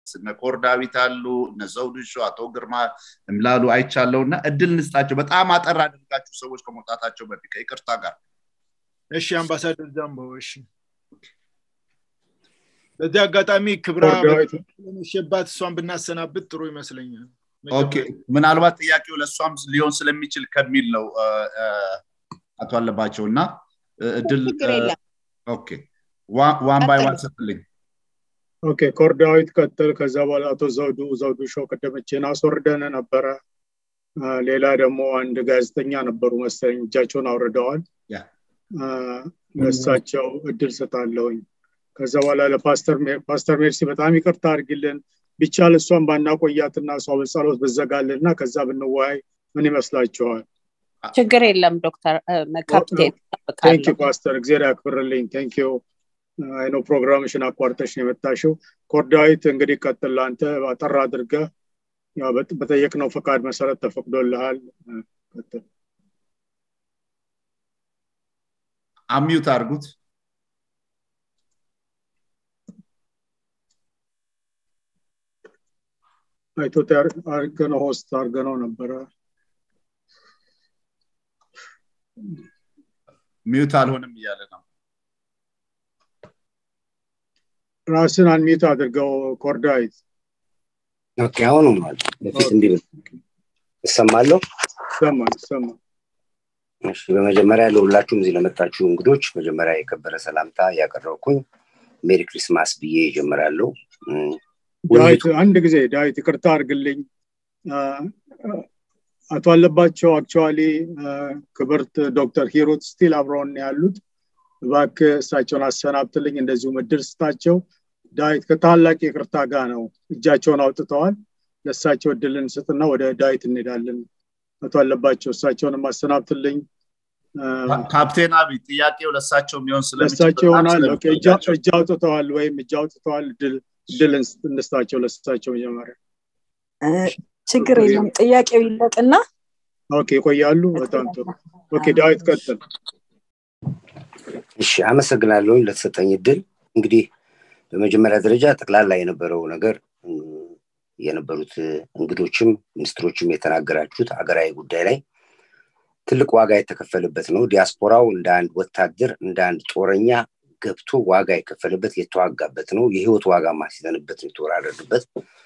ስነኮርዳዊት አሉ ነዘውድሾ አቶ ግርማ እምላሉ አይቻለውና እድል ንስጣቸው በጣም አጠራ አድርጋችሁ ሰዎች ከመውጣታቸው በፊት ይቅርታ ጋር እሺ አምባሳደር ጃምቦ እሺ ለዚህ አጋጣሚ ክብራ ለሽባት ሷን ብናሰናብት ጥሩ ይመስለኛል ኦኬ ምናልባት ጥያቄው ለሷም ሊሆን ስለሚችል ከሚል ነው አቶ አለባቸውና እድል ኦኬ ዋን ባይ ዋን ሰጥልኝ ኦኬ ኮርዳዊት ቀጥል ከዛ በኋላ አቶ ዘውዱ ሾው ቀደመቼና አስወርደን ነበር ሌላ ደግሞ አንድ ጋዜጠኛ ነበሩ መሰለኝ እጃቸውን አውርደዋል ለሳቸው እድል ሰጣለሁኝ ከዛ በኋላ ለፓስተር ሜርሲ በጣም ይቅርታ አድርግልን ቢቻል እሷን ባናቆያትና ሷ በጸሎት በዘጋልና ከዛ ብንወያይ ምን ይመስላችኋል ችግር የለም ዶክተር ካፕቴን ታንክ ዩ ፓስተር እግዚአብሔር ያክብርልኝ ታንክ ዩ አይ ኖ ፕሮግራምሽን አቋርጠሽ ነው የመጣሽው ኮርዳዊት እንግዲህ ቀጥል አንተ አጠራ አድርጋ ያው በተየቅነው ፈቃድ መሰረት ተፈቅዶልሃል ቀጥል አሚዩት አርጉት አይቶት አርገነው ሆስት አርገነው ነበር ሚዩት አልሆነም ይያለ ነው ራስን አንሚዩት አድርገው ኮርዳዊት ኦኬ አሁን ማለት ለፊት እንዲል ተሰማለሁ ሰማ እሺ በመጀመሪያ ለሁላችሁም እዚህ ለመጣችሁ እንግዶች መጀመሪያ የከበረ ሰላምታ ያቀርበኩኝ ሜሪ ክሪስማስ ብዬ ጀምራለሁ ዳዊት አንድ ጊዜ ዳዊት ይቅርታ አድርግልኝ አቶ አለባቸው አክቹአሊ ክብርት ዶክተር ሂሩት ስቲል አብሮን ያሉት ባክ እሳቸውን አሰናብትልኝ እንደዚሁ ምድር ስታቸው ዳዊት ከታላቅ ይቅርታ ጋር ነው እጃቸውን አውጥተዋል ለሳቸው እድልን ስጥና ወደ ዳዊት እንሄዳለን አቶ አለባቸው እሳቸውን ማሰናብትልኝ ካፕቴን አቢ ጥያቄው ለሳቸው የሚሆን ስለሚችል ለሳቸው ሆናል ኦኬ እጃውጥተዋል ወይም እጃውጥተዋል ድልን እንስታቸው ለሳቸው ጀመረ ችግር የለም ጥያቄው ይለጥና ኦኬ ቆያሉ በጣም ጥሩ ኦኬ ዳዊት ቀጥል እሺ አመሰግናለሁ ለተሰጠኝ እድል እንግዲህ በመጀመሪያ ደረጃ ተክላላ የነበረው ነገር የነበሩት እንግዶችም ሚኒስትሮችም የተናገራችሁት አገራዊ ጉዳይ ላይ ትልቅ ዋጋ የተከፈለበት ነው ዲያስፖራው እንደ አንድ ወታደር እንደ አንድ ጦረኛ ገብቶ ዋጋ የከፈለበት የተዋጋበት ነው የህይወት ዋጋ ማስይዘንበት የተወራረደበት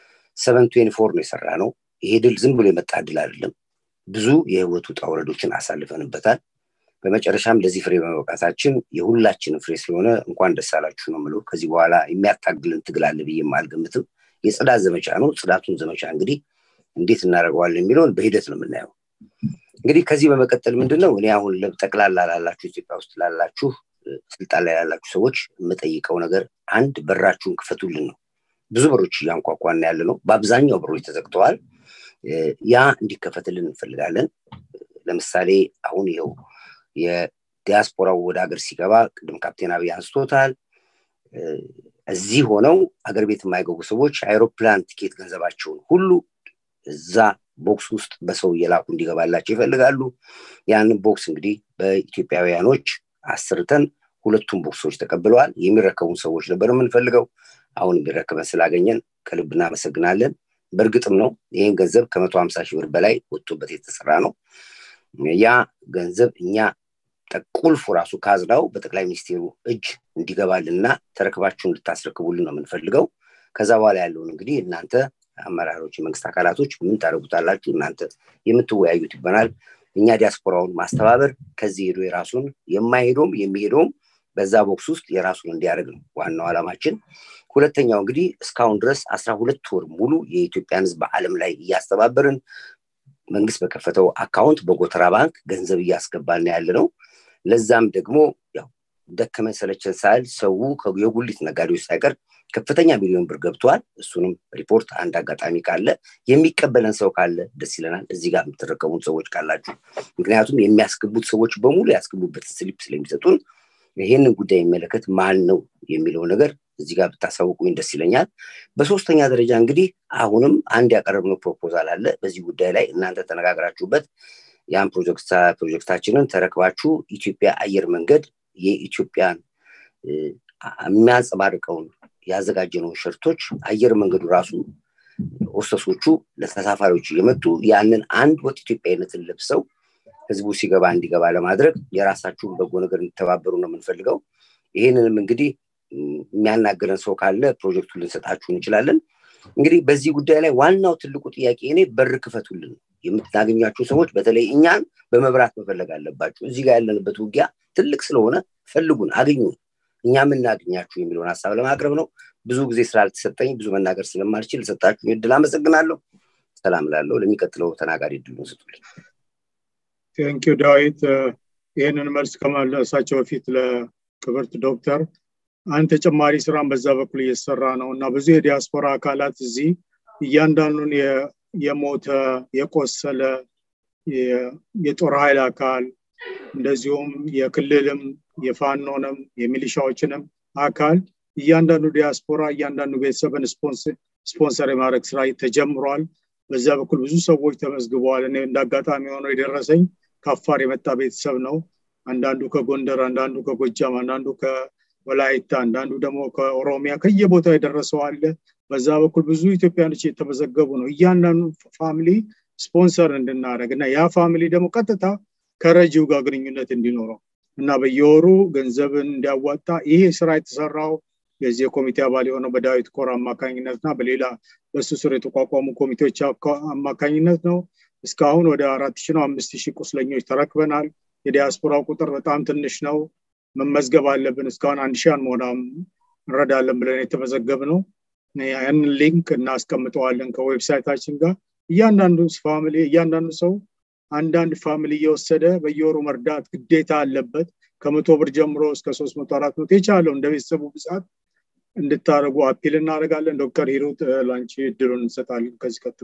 724 ነው የሰራ ነው ይሄ ድል ዝም ብሎ የመጣ ድል አይደለም ብዙ የህይወቱ ጣውረዶችን አሳልፈንበታል በመጨረሻም ለዚህ ፍሬ በመብቃታችን የሁላችንም ፍሬ ስለሆነ እንኳን ደስ አላችሁ ነው ማለት ከዚህ በኋላ የሚያታግልን ትግል አለ ብዬም አልገምትም የጽዳት ዘመቻ ነው ጽዳቱን ዘመቻ እንግዲህ እንዴት እናደርገዋለን የሚለውን በሂደት ነው የምናየው እንግዲህ ከዚህ በመቀጠል ምንድነው እኔ አሁን ለጠቅላላ ላላችሁ ኢትዮጵያ ውስጥ ላላችሁ ስልጣን ላይ ያላችሁ ሰዎች የምጠይቀው ነገር አንድ በራችሁን ክፈቱልን ነው ብዙ በሮች ያንኳኳና ያለ ነው በአብዛኛው በሮች ተዘግተዋል ያ እንዲከፈትልን እንፈልጋለን ለምሳሌ አሁን ይሄው የዲያስፖራው ወደ ሀገር ሲገባ ቅድም ካፕቴን አብይ አንስቶታል እዚህ ሆነው ሀገር ቤት የማይገቡ ሰዎች አይሮፕላን ቲኬት ገንዘባቸውን ሁሉ እዛ ቦክስ ውስጥ በሰው የላኩ እንዲገባላቸው ይፈልጋሉ ያንን ቦክስ እንግዲህ በኢትዮጵያውያኖች አስርተን ሁለቱም ቦክሶች ተቀብለዋል የሚረከቡን ሰዎች ነበር የምንፈልገው አሁን ቢረከበን ስላገኘን ከልብና መሰግናለን በርግጥም ነው ይሄን ገንዘብ ከ150,000 ብር በላይ ወጥቶበት የተሰራ ነው ያ ገንዘብ እኛ ተቁልፉ ራሱ ካዝናው በጠቅላይ ሚኒስቴሩ እጅ እንዲገባልና ተረክባችሁ እንድታስረክቡልን ነው የምንፈልገው ከዛ በኋላ ያለው እንግዲህ እናንተ አመራሮች መንግስት አካላቶች ምን ታረጉታላችሁ እናንተ የምትወያዩት ይባላል እኛ ዲያስፖራውን ማስተባበር ከዚህ ሄዶ የራሱን የማይሄዶም የሚሄዶም በዛ ቦክስ ውስጥ የራሱን እንዲያደርግ ነው ዋናው ዓላማችን ሁለተኛው እንግዲህ እስካሁን ድረስ 12 ወር ሙሉ የኢትዮጵያን ህዝብ በዓለም ላይ ያስተባበርን መንግስት በከፈተው አካውንት በጎተራ ባንክ ገንዘብ ያስገባልና ያለነው ለዛም ደግሞ ያው ደከመ ሰለቸን ሳይል ሰው የጉሊት ነጋዴዎች ሳይቀር ከፍተኛ ሚሊዮን ብር ገብቷል እሱንም ሪፖርት አንድ አጋጣሚ ካለ የሚቀበለን ሰው ካለ ደስ ይለናል እዚህ ጋር የምትረከቡን ሰዎች ካላችሁ ምክንያቱም የሚያስገቡት ሰዎች በሙሉ ያስገቡበት ስሊፕ ስለሚሰጡን ይሄንን ጉዳይ የሚመለከት ማን ነው የሚለው ነገር እዚህ ጋር ብታሳውቁኝ ደስ ይለኛል በሶስተኛ ደረጃ እንግዲህ አሁንም አንድ ያቀረብነው ፕሮፖዛል አለ በዚህ ጉዳይ ላይ እናንተ ተነጋግራችሁበት ያን ፕሮጀክታችንን ተረክባችሁ ኢትዮጵያ አየር መንገድ የኢትዮጵያን የሚያንጸባርቀውን ያዘጋጀነው ሸርቶች አየር መንገዱ ራሱ ኦስተሶቹ ለተሳፋሪዎች የመጡ ያንን አንድ ወጥ ኢትዮጵያዊነትን ለብሰው ህዝቡ ሲገባ እንዲገባ ለማድረግ የራሳችሁን በጎ ነገር እንተባበሩ ነው የምንፈልገው ይሄንንም እንግዲህ የሚያናገረን ሰው ካለ ፕሮጀክቱን ልንሰጣችሁ እንችላለን እንግዲህ በዚህ ጉዳይ ላይ ዋናው ትልቁ ጥያቄ እኔ በር ክፈቱልን የምታገኛችሁ ሰዎች በተለይ እኛን በመብራት መፈለግ አለባችሁ እዚህ ጋር ያለንበት ውጊያ ትልቅ ስለሆነ ፈልጉን አግኙ እኛም እናገኛችሁ የሚለውን ሐሳብ ለማቅረብ ነው ብዙ ጊዜ ስላልተሰጠኝ ብዙ መናገር ስለማልችል ሰጣችሁ እድል አመሰግናለሁ ሰላም ላለው ለሚቀጥለው ተናጋሪ እድሉን ሰጡልኝ Thank you ዳዊት ይሄንን መልስ ከማለሳቸው በፊት ለክብርት ዶክተር አንተ ተጨማሪ ስራን በዛ በኩል እየሰራ ነውና ብዙ የዲያስፖራ አካላት እዚህ እያንዳንዱን የሞተ የቆሰለ የጦር ኃይል አካል እንደዚሁም የክልልም የፋኖንም የሚሊሻዎችንም አካል እያንዳንዱ ዲያስፖራ እያንዳንዱ ቤተሰብን ስፖንሰር የማድረግ ስራ ተጀምሯል በዛ በኩል ብዙ ሰዎች ተመዝግበዋል እኔ እንዳጋጣሚ ሆኖ የደረሰኝ ከአፋር የመጣ ቤተሰብ ነው አንዳንዱ ከጎንደር አንዳንዱ ከጎጃም አንዳንዱ ከወላይታ አንዳንዱ ደግሞ ከኦሮሚያ ከየቦታው የደረሰው አለ በዛ በኩል ብዙ ኢትዮጵያኖች የተመዘገቡ ነው እያንዳንዱ ፋሚሊ ስፖንሰር እንድናደርግና ያ ፋሚሊ ደግሞ ቀጥታ ከረጂው ጋር ግንኙነት እንዲኖረው እና በየወሩ ገንዘብን እንዲያዋጣ ይሄ ስራ የተሰራው የዚህ ኮሚቴ አባል የሆነው በዳዊት ኮር አማካኝነትና በሌላ በሱ ስር የተቋቋሙ ኮሚቴዎች አማካኝነት ነው እስካሁን ወደ 4000 ነው 5000 ቁስለኞች ተረክበናል የዲያስፖራው ቁጥር በጣም ትንሽ ነው መመዝገብ አለብን እስካሁን 1000 አንሞላም እንረዳለን ብለን የተመዘገብነው ያን ሊንክ እናስቀምጠዋለን ከዌብሳይታችን ጋር እያንዳንዱ ፋሚሊ እያንዳንዱ ሰው አንዳንድ ፋሚሊ እየወሰደ በየወሩ መርዳት ግዴታ አለበት ከ100 ብር ጀምሮ እስከ 300 400 የቻለው እንደ ቤተሰቡ ብዛት እንድታረጉ አፒል እናደርጋለን ዶክተር ሂሩት ላንቺ እድሉን እንሰጣለን ከዚህ ቀጥሎ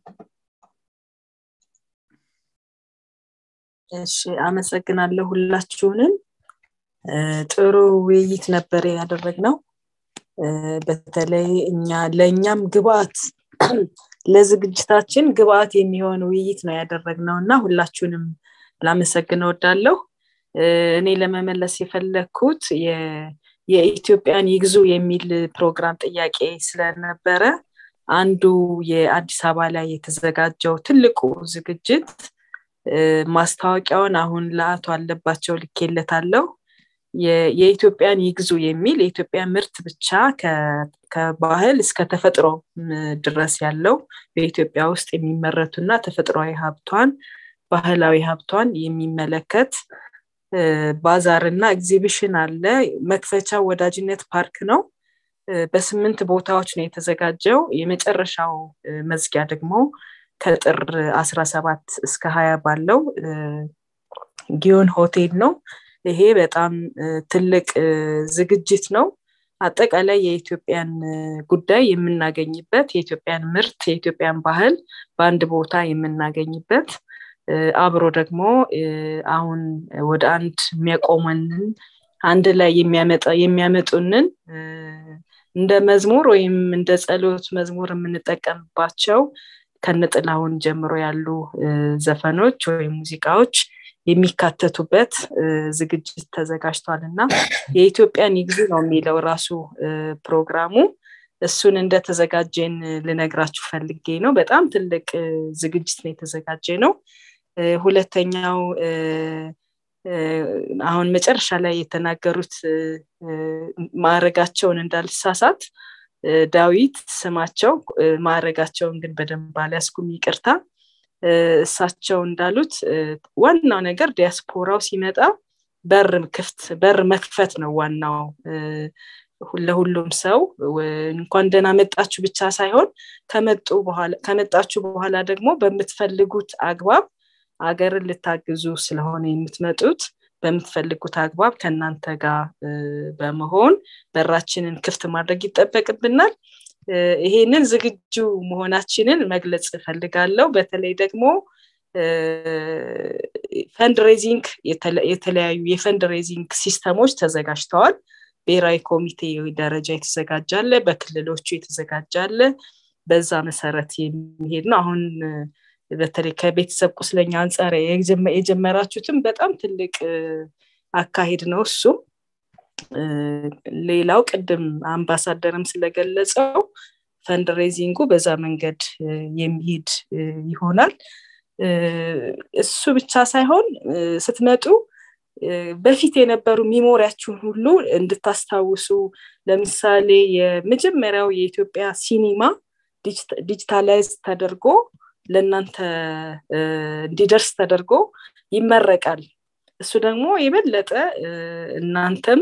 እሺ አመሰግናለሁ ሁላችሁንም ጥሩ ውይይት ነበር ያደረግነው በተለይ ለኛም ግብአት ለዝግጅታችን ግብአት የሚሆን ውይይት ነው ያደረግነውና ሁላችሁንም ላመሰግነው ወዳለሁ እኔ ለመመለስ የፈለኩት የኢትዮጵያን ይግዙ የሚል ፕሮግራም ጥያቄ ስለነበረ አንዱ የአዲስ አበባ ላይ የተዘጋጀው ትልቁ ዝግጅት ማስታወቂያውን አሁን ለአቶ አለባቸው ልኬለታለሁ የኢትዮጵያን ይግዙ የሚል የኢትዮጵያ ምርት ብቻ ከባህል እስከ ተፈጥሮ ድረስ ያለው በኢትዮጵያ ውስጥ የሚመረቱና ተፈጥሯዊ ሀብቷን ባህላዊ ሀብቷን የሚመለከት ባዛርና ኤግዚቢሽን አለ መክፈቻው ወዳጅነት ፓርክ ነው በ8 ቦታዎች ነው የተዘጋጀው የመጨረሻው መዝጊያ ደግሞ ከጥር 17 እስከ 20 ባለው ጊዮን ሆቴል ነው ይሄ በጣም ትልቅ ዝግጅት ነው አጠቃላይ የኢትዮጵያን ጉዳይ የምናገኝበት የኢትዮጵያን ምርት የኢትዮጵያን ባህል በአንድ ቦታ የምናገኝበት አብሮ ደግሞ አሁን ወደ አንድ የሚያቆመንን አንድ ላይ የሚያመጡንን እንደ መዝሙር ወይም እንደ ጸሎት መዝሙር የምንጠቀምባቸው ከነጥላውን ጀምሮ ያሉ ዘፈኖች ወይ ሙዚቃዎች የሚካተቱበት ዝግጅት ተዘጋጅቷልና የኢትዮጵያን ይግዙ ነው የሚለው ራሱ ፕሮግራሙ እሱን እንደተዘጋጀን ልነግራችሁ ፈልጌ ነው በጣም ትልቅ ዝግጅት ነው የተዘጋጀ ነው ሁለተኛው አሁን መጨረሻ ላይ የተናገሩት ማረጋቸውን እንዳልሳሳት ዳዊት ስማቸው ማረጋቸውን ግን በደንብ አላስኩም ይቅርታ እሳቸው እንዳሉት ዋናው ነገር ዲያስፖራው ሲመጣ በር መክፈት ነው ዋናው ለሁሉም ሰው እንኳን ደህና መጣችሁ ብቻ ሳይሆን ከመጣችሁ በኋላ ደግሞ በመትፈልጉት አግባብ አገርን ልታግዙ ስለሆነ የምትመጡት በመትፈልጉት አግባብ ከናንተ ጋር በመሆን በራችንን ክፍት ማድረግ ይተበቅብናል ይሄንን ዝግጁ መሆናችንን መግለጽ ፈልጋለሁ በተለይ ደግሞ ፈንድሬዚንግ የተለያዩ የፈንድሬዚንግ ሲስተሞች ተዘጋጅተዋል ብሔራዊ ኮሚቴ ደረጃ የተዘጋጃለ በክልሎቹ የተዘጋጃለ በዛ መሰረት የሚሄድ ነው አሁን በተለይ ከቤተሰብ ቁስለኛ አንፃር የጀመራችሁትም በጣም ትልቅ አካሄድ ነው እሱ ሌላው ቅድም አምባሳደርም ስለገለጸው ፈንድሬዚንጉ በዛ መንገድ የሚሄድ ይሆናል እሱ ብቻ ሳይሆን ስትመጡ በፊት የነበሩ ሚሞሪያችሁን ሁሉ እንድታስታውሱ ለምሳሌ የመጀመሪያው የኢትዮጵያ ሲኒማ ዲጂታላይዝ ተደርጎ ለእናንተ እንዲደርስ ተደርጎ ይመረቃል እሱ ደግሞ የበለጠ እናንተም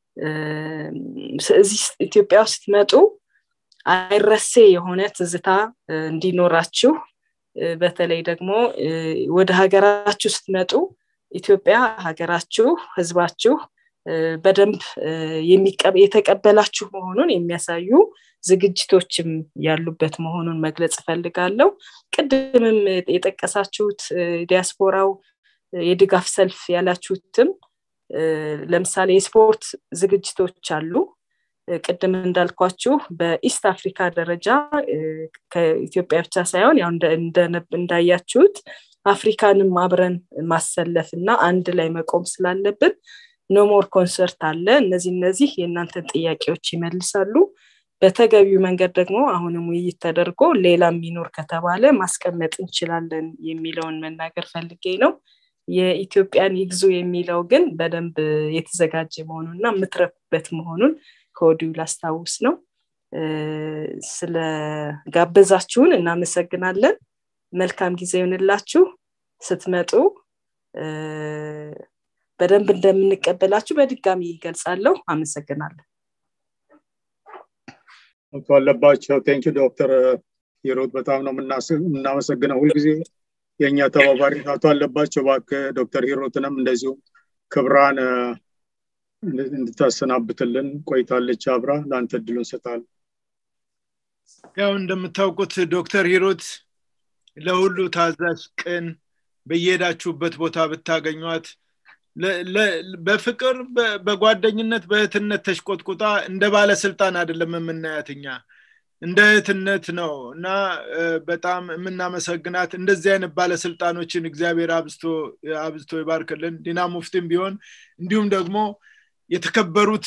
እዚህ ኢትዮጵያ ውስጥ መጡ አይረሴ የሆነ ትዝታ እንዲኖራችሁ በተለይ ደግሞ ወደ ሀገራችሁ ስትመጡ ኢትዮጵያ ሀገራችሁ ህዝባችሁ በደንብ የተቀበላችሁ መሆኑን የሚያሳዩ ዝግጅቶችም ያሉበት መሆኑን መግለጽ ፈልጋለሁ ቅድምም የጠቀሳችሁት ዲያስፖራው የድጋፍ ሰልፍ ያላችሁትም ለምሳሌ የስፖርት ዝግጅቶች አሉ ቅድም እንዳልኳችሁ በኢስት አፍሪካ ደረጃ ከኢትዮጵያ ብቻ ሳይሆን ያው እንዳያችሁት አፍሪካንም አብረን ማሰለፍና አንድ ላይ መቆም ስላለብን ኖ ሞር ኮንሰርት አለ እነዚህ የእናንተን ጥያቄዎች ይመልሳሉ በተገቢው መንገድ ደግሞ አሁንም ውይይት ተደርጎ ሌላም ሚኖር ከተባለ ማስቀመጥ እንችላለን የሚለውን መናገር ፈልጌ ነው የኢትዮጵያን ይግዙ የሚለው ግን በደንብ የተዘጋጀ መሆኑንና ምትረኩበት መሆኑን ከወዲሁ ላስታውስ ነው ስለ ጋበዛችሁን እናመሰግናለን መልካም ጊዜ ይሁንላችሁ ስትመጡ በደንብ እንደምንቀበላችሁ በድጋሚ ይገልጻለሁ አመሰግናለሁ አለባቸው ቴንክ ዩ ዶክተር ሂሩት በጣም ነው እናመሰግነው ሁሉ ጊዜ የኛ ተባባሪ አለባቸው ባክ ዶክተር ሂሩትንም እንደዚሁ ክብራን እንድታሰናብትልን ቆይታለች አብራ ላንተ ድሉን ሰጣል ያው እንደምታውቁት ዶክተር ሂሩት ለሁሉ ታዛዥ ቅን በየሄዳችሁበት ቦታ ብታገኙት በፍቅር በጓደኝነት በእህትነት ተሽቆጥቁጣ እንደ ባለ ስልጣን አይደለም የምናያትኛ እንደ እህትነት ነውና በጣም የምናመሰግናት እንደዚህ አይነት ባለ ስልጣኖችን እግዚአብሔር አብዝቶ ይባርክልን ዲና ሙፍቲም ቢሆን እንዲሁም ደግሞ የተከበሩት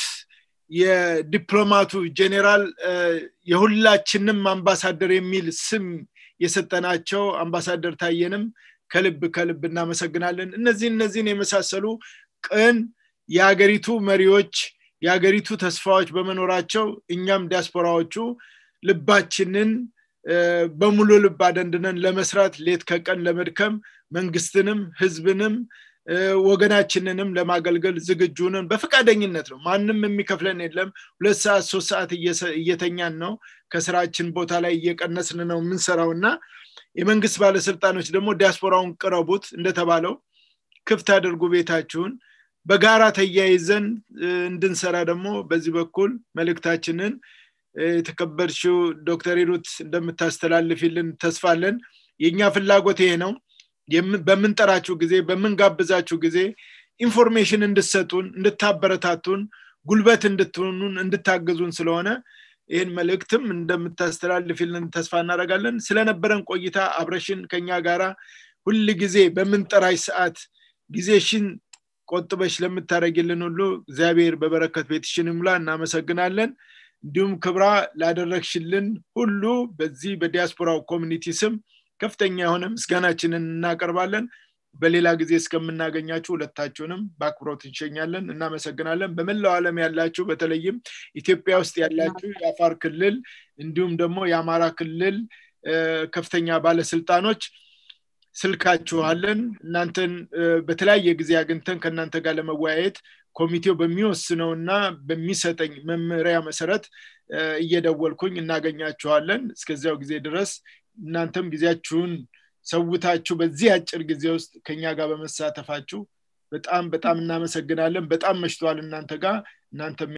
የዲፕሎማቱ ጄኔራል የሁላችንም አምባሳደር የሚል ስም የሰጠናቸው አምባሳደር ታየንም ከልብ እናመሰግናለን እነዚህን የመሳሰሉ ቅን የሀገሪቱ መሪዎች የሀገሪቱ ተስፋዎች በመኖራቸው እኛም ዲያስፖራዎቹ ልባችንን በሙሉ ልብ አደንድነን ለመስራት ሌት ከቀን ለመድከም መንግስትንም ህዝብንም ወገናችንንም ለማገልገል ዝግጁ ነን በፈቃደኝነት ነው ማንንም የሚከፍለን የለም 2 ሰዓት 3 ሰዓት እየተኛን ነው ከስራችን ቦታ ላይ እየቀነስን ነው ምንሰራውና የመንግስት ባለስልጣኖች ደግሞ ዲያስፖራውን ቅረቡት እንደተባለው ክፍት አድርጉ ቤታችሁን በጋራ ተያይዘን እንድንሰራ ደግሞ በዚህ በኩል መልእክታችንን የተከበርሽው ዶክተር ሂሩት እንደምታስተላልፊልን ተስፋለን የኛ ፍላጎት ይሄ ነው በመንጠራችሁ ጊዜ በመንጋብዛችሁ ጊዜ ኢንፎርሜሽን እንድትሰጡን እንድታበረታቱን ጉልበት እንድትሆኑን እንድታገዙን ስለሆነ ይሄን መልእክትም እንደምታስተላልፊልን ተስፋ እናደርጋለን ስለነበረን ቆይታ አብረሽን ከኛ ጋራ ሁሉ ጊዜ በመንጠራይ ሰዓት ጊዜሽን ቆጥበሽ ለምታረጊልን ሁሉ እግዚአብሔር በበረከት ቤትሽን ይሙላ እናመሰግናለን እንዲሁም ክብራ ላደረግሽልን ሁሉ በዚህ በዲያስፖራው ኮሚኒቲ ስም ከፍተኛ የሆነ ምስጋናችንን እናቀርባለን በሌላ ጊዜ እስከምናገኛችሁ ሁለታችሁንም በአክብሮት እንሸኛለን እናመሰግናለን በመላው ዓለም ያላችሁ በተለይም ኢትዮጵያ ውስጥ ያላችሁ የአፋር ክልል እንዲሁም ደግሞ የአማራ ክልል ከፍተኛ ባለስልጣኖች ስልካችኋለን እናንተን በተለያየ ጊዜ አግኝተን ከናንተ ጋር ለመወያየት ኮሚቴው በሚወስነውና በሚሰጠኝ መመሪያ መሰረት እየደወልኩኝ እናገኛችኋለን እስከዚያው ጊዜ ድረስ እናንተም ጊዜያችሁን ሰውታችሁ በዚህ አጭር ጊዜ ውስጥ ከኛ ጋር በመሳተፋችሁ በጣም እናመሰግናለን በጣም መሽቷል እናንተ ጋር እናንተ